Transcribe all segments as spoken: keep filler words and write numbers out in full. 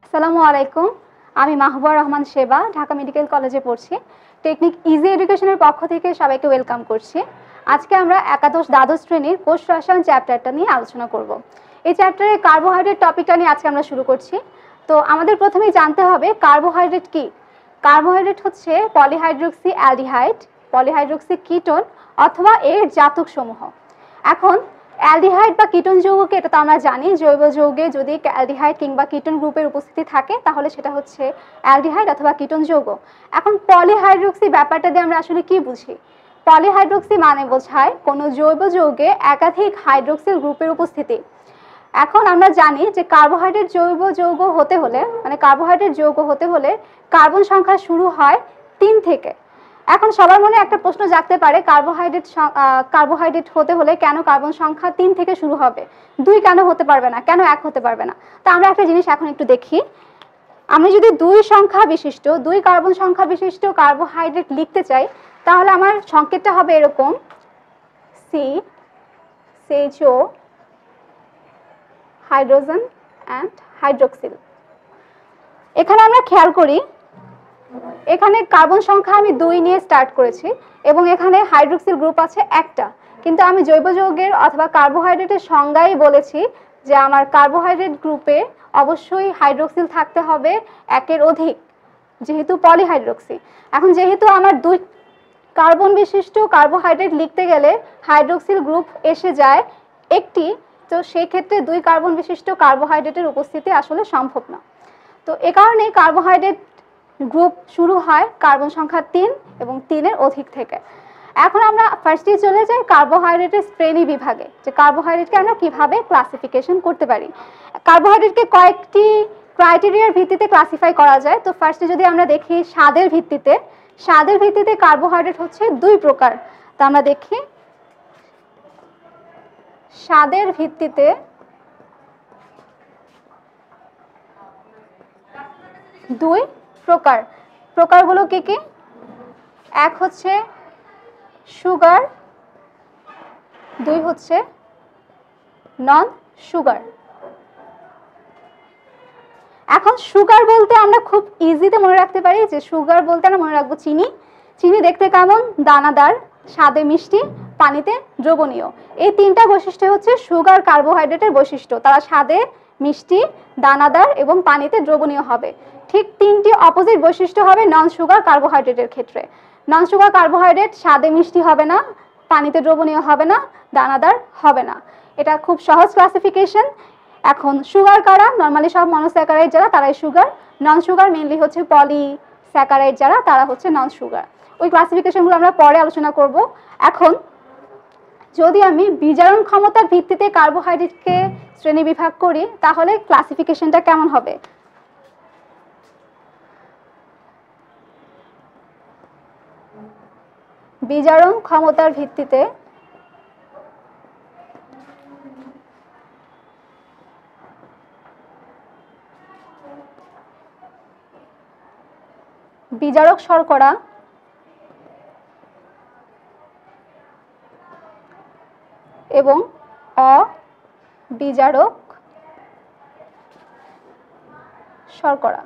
আসসালামু আলাইকুম। আমি মাহবুবা রহমান সেবা ঢাকা মেডিকেল কলেজে পড়ছি। টেকনিক ইজি এডুকেশনের পক্ষ থেকে সবাইকে ওয়েলকাম করছি। আজকে আমরা একাদশ দ্বাদশ শ্রেণীর কোষ রসায়ন চ্যাপ্টারটা নিয়ে আলোচনা করব। এই চ্যাপ্টারে কার্বোহাইড্রেট টপিকটা নিয়ে আজকে আমরা শুরু করছি। তো আমাদের প্রথমেই জানতে হবে কার্বোহাইড্রেট কি। কার্বোহাইড্রেট হচ্ছে পলিহাইড্রক্সি অ্যালডিহাইড, পলিহাইড্রক্সি কিটোন অথবা এর জাতকসমূহ। এখন অ্যালডিহাইড বা কিটোন যৌগকে এটা তো আমরা জানি, জৈব যৌগে যদি অ্যালডিহাইড কিংবা কিটোন গ্রুপের উপস্থিতি থাকে তাহলে সেটা হচ্ছে অ্যালডিহাইড অথবা কিটোন যৌগ। এখন পলিহাইড্রক্সি ব্যাপারটা দিয়ে আমরা আসলে কি বুঝি? পলিহাইড্রক্সি মানে বোঝায় কোনো জৈব যৌগে একাধিক হাইড্রক্সিল গ্রুপের উপস্থিতি। এখন আমরা জানি যে কার্বোহাইড্রেট জৈব যৌগ হতে হলে মানে কার্বোহাইড্রেট যৌগ হতে হলে কার্বন সংখ্যা শুরু হয় তিন থেকে। এখন সবার মনে একটা প্রশ্ন জাগতে পারে, কার্বোহাইড্রেট কার্বোহাইড্রেট হতে হলে কেন কার্বন সংখ্যা তিন থেকে শুরু হবে, দুই কেন হতে পারবে না, কেন এক হতে পারবে না? তো আমরা একটা জিনিস এখন একটু দেখি। আমি যদি দুই সংখ্যা বিশিষ্ট দুই কার্বন সংখ্যা বিশিষ্ট কার্বোহাইড্রেট লিখতে চাই তাহলে আমার সংকেতটা হবে এরকম, C CHO hydrogen and hydroxyl. এখানে আমরা খেয়াল করি এখানে কার্বন সংখ্যা আমি দুই নিয়ে স্টার্ট করেছি এবং এখানে হাইড্রোক্সিল গ্রুপ আছে একটা, কিন্তু আমি জৈব যৌগের অথবা কার্বোহাইড্রেটের সংজ্ঞাই বলেছি যে আমার কার্বোহাইড্রেট গ্রুপে অবশ্যই হাইড্রোক্সিল থাকতে হবে একের অধিক, যেহেতু পলিহাইড্রক্সি। এখন যেহেতু আমার দুই কার্বন বিশিষ্ট কার্বোহাইড্রেট লিখতে গেলে হাইড্রোক্সিল গ্রুপ এসে যায় একটি, তো সেই ক্ষেত্রে দুই কার্বন বিশিষ্ট কার্বোহাইড্রেটের উপস্থিতি আসলে সম্ভব না। তো এ কারণে কার্বোহাইড্রেট গ্রুপ শুরু হয় কার্বন সংখ্যা তিন এবং তিনের অধিক থেকে। এখন আমরা ফার্স্টে চলে যাই কার্বোহাইড্রেটের শ্রেণী বিভাগে, যে কার্বোহাইড্রেটকে আমরা কিভাবে ক্লাসিফিকেশন করতে পারি। কার্বোহাইড্রেটকে কয়েকটি ক্রাইটেরিয়ার ভিত্তিতে ক্লাসিফাই করা যায়। তো ফার্স্টে যদি আমরা দেখি স্বাদের ভিত্তিতে, স্বাদের ভিত্তিতে কার্বোহাইড্রেট হচ্ছে দুই প্রকার। তা আমরা দেখি স্বাদের ভিত্তিতে দুই প্রকার। প্রকারগুলো কি কি? এক হচ্ছে সুগার, দুই হচ্ছে নন সুগার। এখন সুগার বলতে আমরা খুব ইজিতে মনে রাখতে পারি যে সুগার বলতে আমরা মনে রাখবো চিনি। চিনি দেখতে কেমন? দানাদার, স্বাদে মিষ্টি, পানিতে দ্রবণীয়। এই তিনটা বৈশিষ্ট্য হচ্ছে সুগার কার্বোহাইড্রেটের বৈশিষ্ট্য। তারা স্বাদে মিষ্টি, দানাদার এবং পানিতে দ্রবণীয় হবে। ঠিক তিনটি অপোজিট বৈশিষ্ট্য হবে নন সুগার কার্বোহাইড্রেটের ক্ষেত্রে। নন সুগার কার্বোহাইড্রেট স্বাদে মিষ্টি হবে না, পানিতে দ্রবণীয় হবে না, দানাদার হবে না। এটা খুব সহজ ক্লাসিফিকেশন। এখন সুগার কারা? নর্মালি সব মনোস্যাকারাইড যারা তারাই সুগার। নন সুগার মেইনলি হচ্ছে পলিস্যাকারাইড যারা তারা হচ্ছে নন সুগার। ওই ক্লাসিফিকেশনগুলো আমরা পরে আলোচনা করব। এখন যদি আমি বিজারণ ক্ষমতার ভিত্তিতে কার্বোহাইড্রেটকে শ্রেণী বিভাগ করি তাহলে ক্লাসিফিকেশনটা কেমন হবে? বিজারণ ক্ষমতার ভিত্তিতে বিজারক শর্করা এবং অবিজারক শর্করা।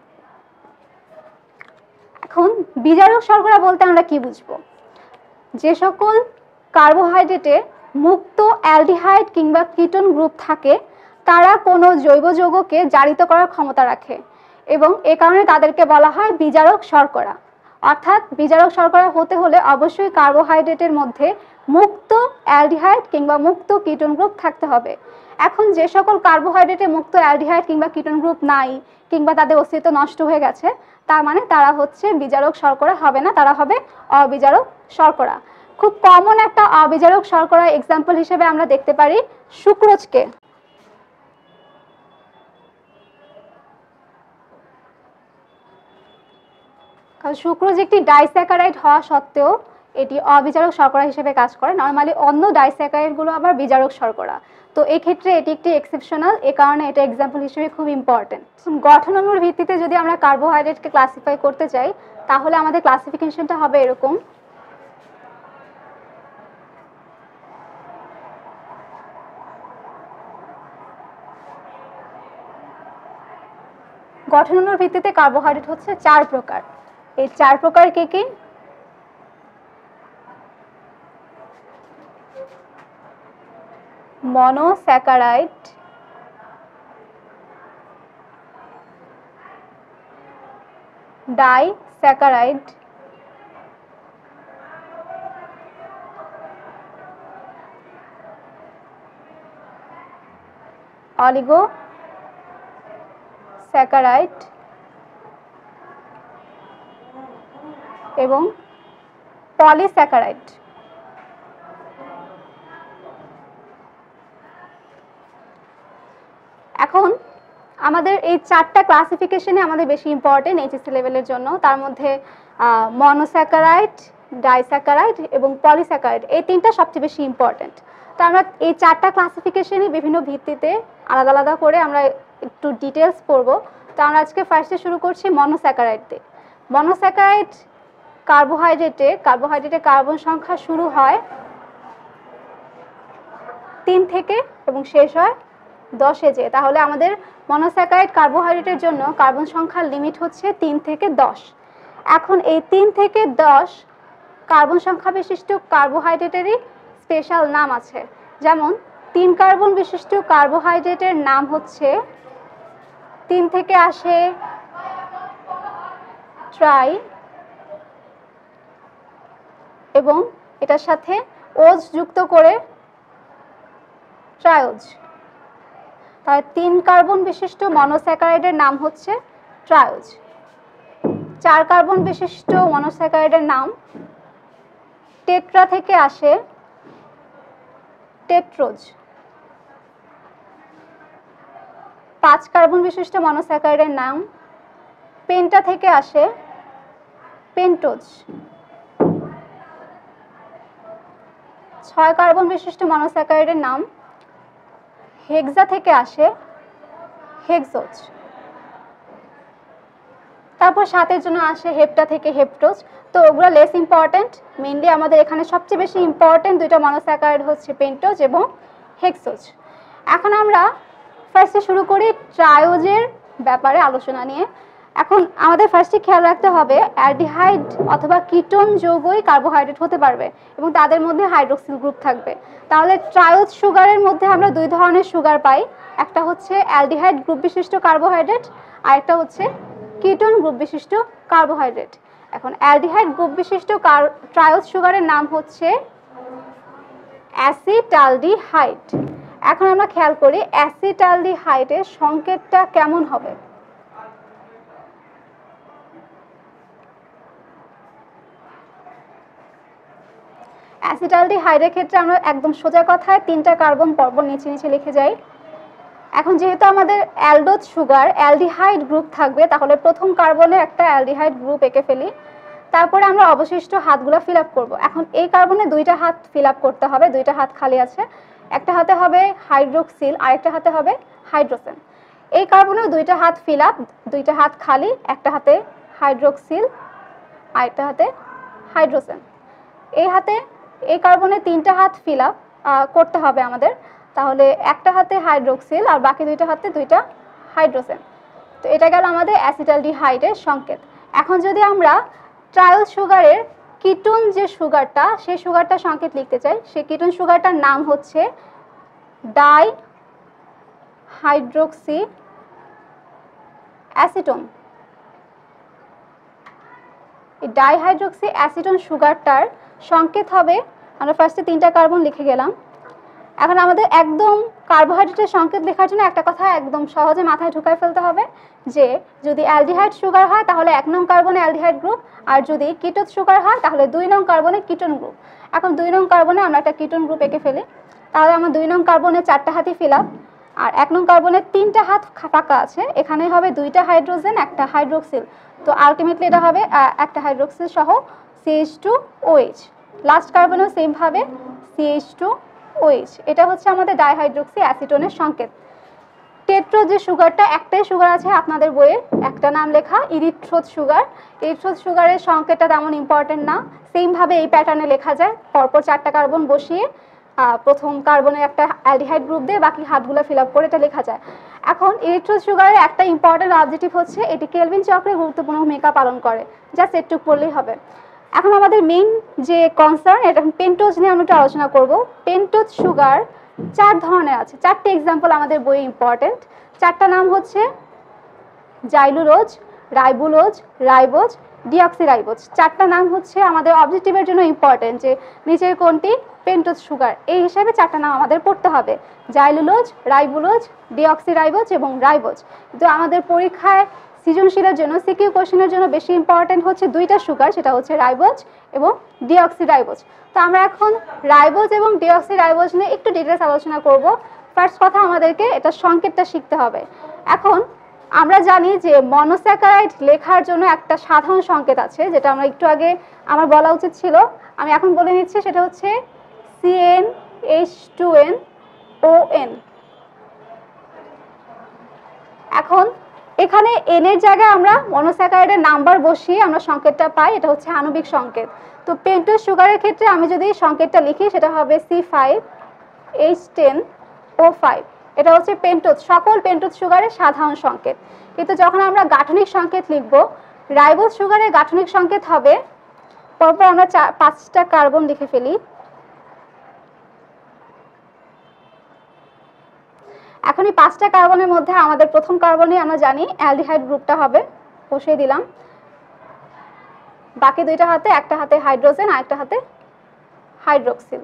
এখন বিজারক শর্করা বলতে আমরা কি বুঝবো? যে সকল কার্বোহাইড্রেটে মুক্ত অ্যালডিহাইড কিংবা কিটোন গ্রুপ থাকে তারা কোনো জৈব যৌগকে জারিত করার ক্ষমতা রাখে এবং এ কারণে তাদেরকে বলা হয় বিজারক শর্করা। অর্থাৎ বিজারক শর্করা হতে হলে অবশ্যই কার্বোহাইড্রেটের মধ্যে মুক্ত অ্যালডিহাইড কিংবা মুক্ত কিটোন গ্রুপ থাকতে হবে। এখন যে সকল কার্বোহাইড্রেটে মুক্ত অ্যালডিহাইড কিংবা কিটোন গ্রুপ নাই কিংবা তাদের অস্তিত্ব নষ্ট হয়ে গেছে, তার মানে তারা হচ্ছে বিজারক শর্করা হবে না, তারা হবে অবিজারক শর্করা। খুব কমন একটা অবিজারক শর্করা এক্সাম্পল হিসেবে আমরা দেখতে পারি সুক্রোজকে। কারণ সুক্রোজ একটি ডাইস্যাকারাইড হওয়া সত্ত্বেও এটি অবিজারক শর্করা হিসেবে কাজ করে। নর্মালি অন্য ডাইস্যাকারাইডগুলো আবার বিজারক শর্করা। তো এই ক্ষেত্রে এটি একটি এক্সেপশনাল, এ কারণে এটা এক্সাম্পল হিসেবে খুব ইম্পর্টেন্ট। গঠন অণুর ভিত্তিতে যদি আমরা কার্বোহাইড্রেটকে ক্লাসিফাই করতে চাই তাহলে আমাদের ক্লাসিফিকেশনটা হবে এরকম। গঠনের ভিত্তিতে কার্বোহাইড্রেট হচ্ছে চার প্রকার। এই চার প্রকার কি কি? মনোস্যাকারাইড, ডাইস্যাকারাইড, অলিগোস্যাকারাইড এবং পলিস্যাকারাইড। এখন আমাদের এই চারটা ক্লাসিফিকেশনে আমাদের বেশি ইম্পর্টেন্ট এইচএসসি লেভেলের জন্য। তার মধ্যে মনোস্যাকারাইড, ডাইস্যাকারাইড এবং পলিস্যাকারাইড এই তিনটা সবচেয়ে বেশি ইম্পর্টেন্ট। তো আমরা এই চারটা ক্লাসিফিকেশনই বিভিন্ন ভিত্তিতে আলাদা আলাদা করে আমরা একটু ডিটেলস পড়ব। তো আমরা আজকে ফার্স্টে শুরু করছি মনোস্যাকারাইড দিয়ে। মনোস্যাকারাইড কার্বোহাইড্রেটে কার্বোহাইড্রেটে কার্বন সংখ্যা শুরু হয় তিন থেকে এবং শেষ হয় দশে যে, তাহলে আমাদের মনোস্যাকারাইড কার্বোহাইড্রেটের জন্য কার্বন সংখ্যার লিমিট হচ্ছে তিন থেকে দশ। এখন এই তিন থেকে দশ কার্বন সংখ্যা বিশিষ্ট কার্বোহাইড্রেটেরই স্পেশাল নাম আছে। যেমন তিন কার্বন বিশিষ্ট কার্বোহাইড্রেটের নাম হচ্ছে, তিন থেকে আসে ট্রাই এবং এটার সাথে ওজ যুক্ত করে ট্রায়োজ। তাহলে তিন কার্বন বিশিষ্ট মনোস্যাকারাইডের নাম হচ্ছে ট্রায়োজ। চার কার্বন বিশিষ্ট মনোস্যাকারাইডের নাম টেট্রা থেকে আসে টেট্রোজ। পাঁচ কার্বন বিশিষ্ট মনোস্যাকারাইডের নাম পেন্টা থেকে আসে পেন্টোজ। ছয় কার্বন বিশিষ্ট মনোস্যাকারাইডের নাম হেক্সা থেকে আসে হেক্সোজ। তারপর সাতের জন্য আসে হেপ্টা থেকে হেপ্টোজ। তো ওগুলো লেস ইম্পর্টেন্ট। মেইনলি আমাদের এখানে সবচেয়ে বেশি ইম্পর্টেন্ট দুইটা মনোস্যাকারাইড হচ্ছে পেন্টোজ এবং হেক্সোজ। এখন আমরা ফার্স্টে শুরু করি ট্রায়োজের ব্যাপারে আলোচনা নিয়ে। এখন আমাদের ফার্স্টে খেয়াল রাখতে হবে অ্যালডিহাইড অথবা কিটোন যৌগই কার্বোহাইড্রেট হতে পারবে এবং তাদের মধ্যে হাইড্রোক্সিল গ্রুপ থাকবে। তাহলে ট্রায়োজ সুগারের মধ্যে আমরা দুই ধরনের সুগার পাই, একটা হচ্ছে অ্যালডিহাইড গ্রুপ বিশিষ্ট কার্বোহাইড্রেট আর একটা হচ্ছে কিটোন গ্রুপ বিশিষ্ট কার্বোহাইড্রেট। এখন অ্যালডিহাইড গ্রুপ বিশিষ্ট ট্রায়োজ সুগারের নাম হচ্ছে অ্যাসিটালডিহাইড। এখন আমরা খেয়াল করি অ্যাসিটালডিহাইডের সংকেতটা কেমন হবে। অ্যাসিটালডিহাইডের ক্ষেত্রে আমরা একদম সোজা কথায় তিনটা কার্বন পরপর নিচে নিচে লিখে যাই। এখন যেহেতু আমাদের অ্যালডোজ সুগার অ্যালডিহাইড গ্রুপ থাকবে, তাহলে প্রথম কার্বনে একটা অ্যালডিহাইড গ্রুপ এঁকে ফেলি। তারপরে আমরা অবশিষ্ট হাতগুলো ফিল আপ করবো। এখন এই কার্বনে দুইটা হাত ফিল আপ করতে হবে, দুইটা হাত খালি আছে, একটা হাতে হবে হাইড্রোক্সিল আরেকটা হাতে হবে হাইড্রোজেন। এই কার্বনেও দুইটা হাত ফিল আপ, দুইটা হাত খালি, একটা হাতে হাইড্রোক্সিল আরেকটা হাতে হাইড্রোজেন। এই হাতে এই কার্বনে তিনটা হাত ফিল আপ করতে হবে আমাদের, তাহলে একটা হাতে হাইড্রোক্সিল আর বাকি দুইটা হাতে দুইটা হাইড্রোজেন। তো এটা গেল আমাদের অ্যাসিটালডিহাইডের সংকেত। এখন যদি আমরা ট্রায়োজ সুগারের কিটোন যে সুগারটা সেই সুগারটা সংকেত লিখতে চাই, সেই কিটোন সুগারটার নাম হচ্ছে ডাই হাইড্রোক্সি অ্যাসিটোন। এই ডাইহাইড্রোক্সি অ্যাসিটোন সুগারটার সংকেত হবে, আমরা ফার্স্টে তিনটা কার্বন লিখে গেলাম। এখন আমাদের একদম কার্বোহাইড্রেটের সংকেত লেখার জন্য একটা কথা একদম সহজে মাথায় ঢুকায় ফেলতে হবে যে যদি অ্যালডিহাইড সুগার হয় তাহলে এক নং কার্বনে অ্যালডিহাইড গ্রুপ, আর যদি কিটোজ সুগার হয় তাহলে দুই নং কার্বনে কিটোন গ্রুপ। এখন দুই নং কার্বনে আমরা একটা কিটোন গ্রুপ এঁকে ফেলি, তাহলে আমার দুই নং কার্বনে চারটা হাতই ফিল আপ আর এক নং কার্বনে তিনটা হাত ফাঁকা আছে, এখানে হবে দুইটা হাইড্রোজেন একটা হাইড্রোক্সিল। তো আলটিমেটলি এটা হবে একটা হাইড্রোক্সিল সহ সিএইচ টু ওএইচ। লাস্ট কার্বনেও সেম ভাবে সিএইচ টু ওএইচ। এটা হচ্ছে আমাদের ডাইহাইড্রোক্সি অ্যাসিটোনের সংকেত। টেট্রো যে সুগারটা একটাই সুগার আছে আপনাদের বইয়ে, একটা নাম লেখা ইরিথ্রোজ সুগার। ইরিথ্রোজ সুগারের সংকেতটা তেমন ইম্পর্টেন্ট না, সেম ভাবে এই প্যাটার্নে লেখা যায়, পরপর চারটা কার্বন বসিয়ে প্রথম কার্বনে একটা অ্যালডিহাইড গ্রুপ দিয়ে বাকি হাতগুলো ফিল আপ করে এটা লেখা যায়। এখন ইরিথ্রোজ সুগারের একটা ইম্পর্টেন্ট অবজেক্টিভ হচ্ছে এটি কেলভিন চক্রে গুরুত্বপূর্ণ ভূমিকা পালন করে, জাস্ট একটু পড়লেই হবে। এখন আমাদের মেইন যে কনসার্ন, এটা পেন্টোজ নিয়ে আমরা একটু আলোচনা করব। পেন্টোজ সুগার চার ধরনের আছে, চারটি এক্সাম্পল আমাদের বইয়ে ইম্পর্টেন্ট। চারটা নাম হচ্ছে জাইলুলোজ, রাইবুলোজ, রাইবোজ, ডিঅক্সিরাইবোজ। চারটা নাম হচ্ছে আমাদের অবজেক্টিভের জন্য ইম্পর্টেন্ট, যে নিচের কোনটি পেন্টোজ সুগার, এই হিসাবে চারটা নাম আমাদের পড়তে হবে, জাইলুলোজ, রাইবুলোজ, ডিঅক্সিরাইবোজ এবং রাইবোজ। কিন্তু আমাদের পরীক্ষায় সৃজনশীলের জন্য সিকিউ কোশ্চেনের জন্য বেশি ইম্পর্টেন্ট হচ্ছে দুইটা সুগার, সেটা হচ্ছে রাইবোজ এবং ডিঅক্সিরাইবোজ। তো আমরা এখন রাইবোজ এবং ডিঅক্সিরাইবোজ নিয়ে একটু ডিটেলস আলোচনা করব। ফার্স্ট কথা, আমাদেরকে এটা সংকেতটা শিখতে হবে। এখন আমরা জানি যে মনোস্যাকারাইড লেখার জন্য একটা সাধারণ সংকেত আছে, যেটা আমরা একটু আগে আমার বলা উচিত ছিল, আমি এখন বলে নিচ্ছি, সেটা হচ্ছে C N H two N O N. এখন এখানে এন এর জায়গায় আমরা মনোস্যাকারাইডের নাম্বার বসিয়ে আমরা সংকেতটা পাই, এটা হচ্ছে আণবিক সংকেত। তো পেন্টোজ সুগারের ক্ষেত্রে আমি যদি সংকেতটা লিখি, সেটা হবে C five H ten O five. এটা হচ্ছে পেন্টোজ, সকল পেন্টোজ সুগারের সাধারণ সংকেত। কিন্তু যখন আমরা গাঠনিক সংকেত লিখব, রাইবোজ সুগারের গাঠনিক সংকেত হবে, পরপর আমরা চার পাঁচটা কার্বন লিখে ফেলি। এখন এই পাঁচটা কার্বনের মধ্যে আমাদের প্রথম কার্বনে আমরা জানি অ্যালডিহাইড গ্রুপটা হবে, বসিয়ে দিলাম। বাকি দুইটা হাতে, একটা হাতে হাইড্রোজেন আর একটা হাতে হাইড্রোক্সিল।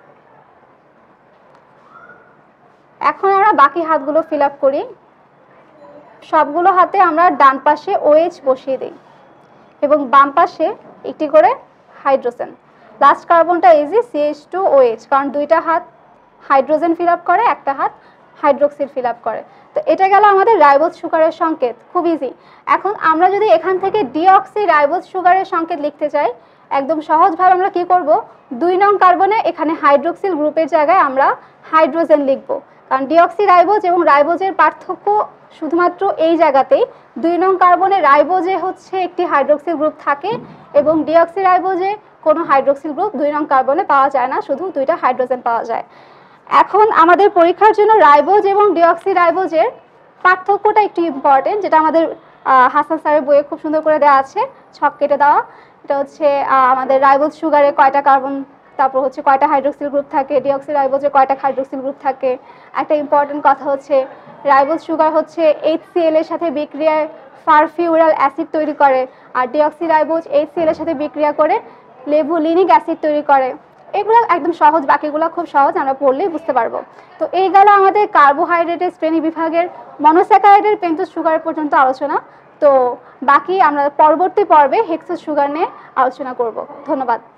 এখন আমরা বাকি হাতগুলো ফিল আপ করি। সবগুলো হাতে আমরা ডান পাশে ওএইচ বসিয়ে দিই এবং বাম পাশে একটি করে হাইড্রোজেন। লাস্ট কার্বনটা is C H two O H, কারণ দুইটা হাত হাইড্রোজেন ফিল আপ করে, একটা হাত হাইড্রোক্সিল ফিল আপ করে। তো এটা গেল আমাদের রাইবোজ সুগারের সংকেত, খুব ইজি। এখন আমরা যদি এখান থেকে ডিঅক্সি রাইবোজ সুগারের সংকেত লিখতে চাই, একদম সহজভাবে আমরা কি করব, দুই নং কার্বনে এখানে হাইড্রোক্সিল গ্রুপের জায়গায় আমরা হাইড্রোজেন লিখব, কারণ ডিঅক্সি রাইবোজ এবং রাইবোজের পার্থক্য শুধুমাত্র এই জায়গাতেই। দুই নং কার্বনে রাইবোজে হচ্ছে একটি হাইড্রোক্সিল গ্রুপ থাকে এবং ডিঅক্সি রাইবোজে কোনো হাইড্রোক্সিল গ্রুপ দুই নং কার্বনে পাওয়া যায় না, শুধু দুইটা হাইড্রোজেন পাওয়া যায়। এখন আমাদের পরীক্ষার জন্য রাইবোজ এবং ডিঅক্সি রাইবোজের পার্থক্যটা একটু ইম্পর্টেন্ট, যেটা আমাদের হাসান স্যারের বইয়ে খুব সুন্দর করে দেওয়া আছে, ছক কেটে দেওয়া। এটা হচ্ছে আমাদের রাইবোজ সুগারে কয়টা কার্বন, তারপর হচ্ছে কয়টা হাইড্রোক্সিল গ্রুপ থাকে, ডিঅক্সি রাইবোজে কয়টা হাইড্রোক্সিল গ্রুপ থাকে। একটা ইম্পর্টেন্ট কথা হচ্ছে রাইবোজ সুগার হচ্ছে এইচসিএল এর সাথে বিক্রিয়ায় ফারফিউরাল অ্যাসিড তৈরি করে, আর ডিঅক্সি রাইবোজ এইচসিএল এর সাথে বিক্রিয়া করে লেভুলিনিক অ্যাসিড তৈরি করে। এগুলো একদম সহজ, বাকিগুলো খুব সহজ, আমরা পড়লেই বুঝতে পারবো। তো এই গেল আমাদের কার্বোহাইড্রেটের শ্রেণী বিভাগের মনোস্যাকারাইডের পেন্টোজ সুগার পর্যন্ত আলোচনা। তো বাকি আমরা পরবর্তী পর্বে হেক্সোজ সুগার নিয়ে আলোচনা করব। ধন্যবাদ।